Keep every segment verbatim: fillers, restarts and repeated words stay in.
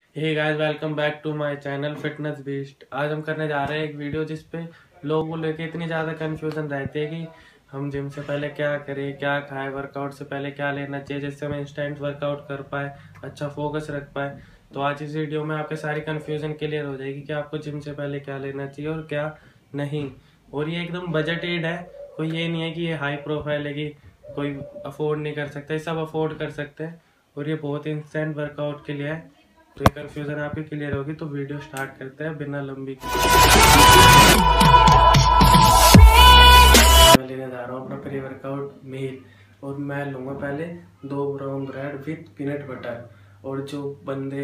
Hey guys, welcome back to my channel fitness beast. आज हम करने जा रहे हैं एक वीडियो जिस पे लोगों को लेके इतनी ज़्यादा कंफ्यूजन रहती है कि हम जिम से पहले क्या करें, क्या खाएं, वर्कआउट से पहले क्या लेना चाहिए जिससे हम इंस्टेंट वर्कआउट कर पाए, अच्छा फोकस रख पाए। तो आज इस वीडियो में आपके सारी कन्फ्यूजन क्लियर हो जाएगी कि आपको जिम से पहले क्या लेना चाहिए और क्या नहीं। और ये एकदम बजटेड है, कोई ये नहीं है कि ये हाई प्रोफाइल है कि कोई अफोर्ड नहीं कर सकता, ये सब अफोर्ड कर सकते हैं। और ये बहुत इंस्टेंट वर्कआउट के लिए है। तो ये कंफ्यूजन आपकी क्लियर होगी। तो वीडियो स्टार्ट करते हैं बिना लंबी। मैं लेने जा रहा हूँ अपना प्री वर्कआउट मील और मैं लूँगा पहले दो brown bread with peanut butter. और जो बंदे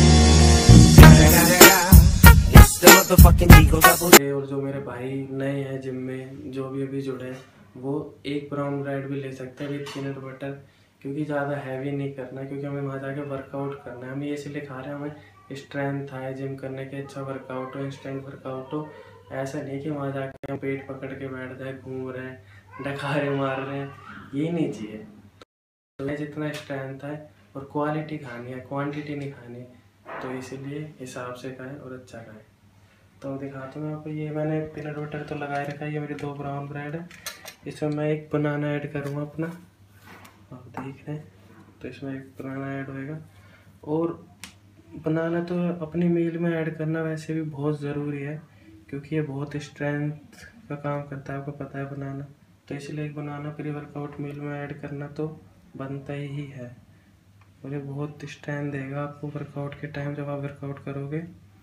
और जो मेरे भाई नए हैं जिम में, जो भी अभी जुड़े हैं, वो एक ब्राउन ब्रेड भी ले सकते हैं विथ पीनट बटर, क्योंकि ज़्यादा हैवी नहीं करना, क्योंकि हमें वहाँ जाके वर्कआउट करना है। हम ये इसलिए खा रहे हैं, हमें स्ट्रेंथ आए जिम करने के, अच्छा वर्कआउट हो, इंस्टेंट वर्कआउट हो। ऐसा नहीं कि वहाँ जाके हम पेट पकड़ के बैठ जाए, घूम रहे हैं, डकारे मार रहे हैं, ये नहीं चाहिए। तो जितना स्ट्रेंथ है और क्वालिटी खानी है, क्वांटिटी नहीं खानी, तो इसीलिए हिसाब से खाएँ और अच्छा खाएँ। तो दिखाता हूँ आपको। ये मैंने पीनट बटर तो लगाए रखा है। ये मेरी दो ब्राउन ब्रेड है, इसमें मैं एक बनाना ऐड करूँगा अपना, आप देख रहे हैं। तो इसमें एक बनाना ऐड होएगा। और बनाना तो अपनी मील में ऐड करना वैसे भी बहुत ज़रूरी है, क्योंकि ये बहुत स्ट्रेंथ का काम करता है, आपको पता है बनाना। तो इसलिए एक बनाना प्री वर्कआउट मील में ऐड करना तो बनता ही है। और ये बहुत स्ट्रेंथ देगा आपको वर्कआउट के टाइम जब आप वर्कआउट करोगे।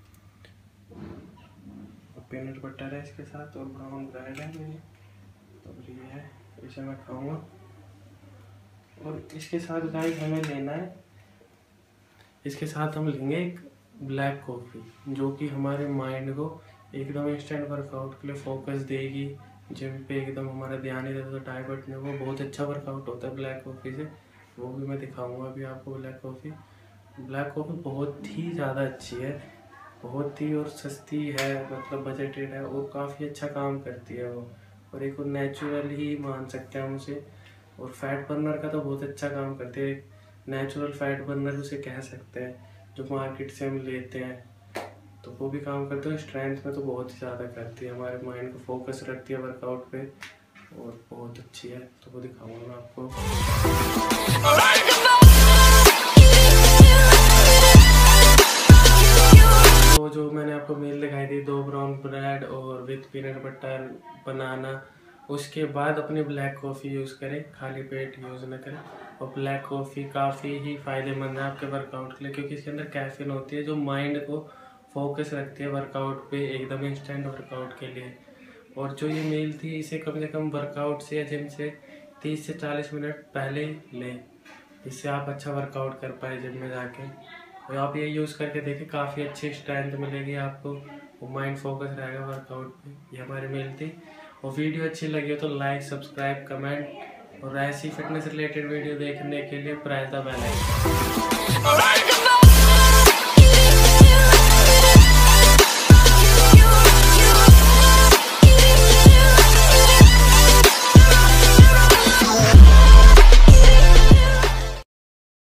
पीनट बटर है इसके साथ और ब्राउन ब्रेड है मेरी, तो ये है, इसे मैं खाऊंगा। और इसके साथ गाइस हमें लेना है, इसके साथ हम लेंगे एक ब्लैक कॉफ़ी, जो कि हमारे माइंड को एकदम इंस्टेंट वर्कआउट के लिए फोकस देगी। जिम पे एकदम हमारा ध्यान ही रहता है, डाइवर्ट नहीं, वो बहुत अच्छा वर्कआउट होता है ब्लैक कॉफ़ी से। वो भी मैं दिखाऊंगा अभी आपको। ब्लैक कॉफ़ी ब्लैक कॉफ़ी बहुत ही ज़्यादा अच्छी है, बहुत ही, और सस्ती है, मतलब बजटेड है, और काफ़ी अच्छा काम करती है वो। और एक नेचुरल ही मान सकते हैं हम उसे। और फैट बर्नर का तो बहुत अच्छा काम करते हैं, नेचुरल फैट बर्नर उसे कह सकते हैं, जो मार्केट से हम लेते हैं। तो वो भी काम करते हैं। स्ट्रेंथ में तो बहुत ही ज़्यादा करती है, हमारे माइंड को फोकस रखती है वर्कआउट पे, और बहुत अच्छी है। तो वो दिखाऊंगा मैं आपको। तो जो मैंने आपको मील दिखाई थी, दो ब्राउन ब्रेड और विथ पीनट बटर बनाना, उसके बाद अपनी ब्लैक कॉफ़ी यूज़ करें, खाली पेट यूज़ न करें। और ब्लैक कॉफ़ी काफ़ी ही फ़ायदेमंद है आपके वर्कआउट के लिए, क्योंकि इसके अंदर कैफीन होती है, जो माइंड को फोकस रखती है वर्कआउट पे, एकदम इंस्टेंट वर्कआउट के लिए। और जो ये मील थी, इसे कम से कम वर्कआउट से या जिम से तीस से चालीस मिनट पहले लें, इससे आप अच्छा वर्कआउट कर पाए जिम में जाके। और आप ये यूज़ करके देखिए, काफ़ी अच्छी स्ट्रेंथ मिलेगी आपको, वो माइंड फोकस रहेगा वर्कआउट पे। ये हमारी मील थी। और वीडियो अच्छी लगी हो तो लाइक, सब्सक्राइब, कमेंट, और ऐसी फिटनेस रिलेटेड वीडियो देखने के लिए प्रेस द बेल आइकन।